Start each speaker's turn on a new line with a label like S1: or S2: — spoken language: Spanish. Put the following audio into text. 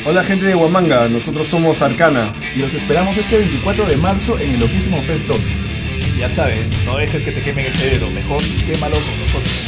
S1: Hola gente de Huamanga, nosotros somos Arcana.
S2: Y los esperamos este 24 de marzo en el Loquísimo Fest 2.
S3: Ya sabes, no dejes que te quemen el cerebro, mejor quémalo con nosotros.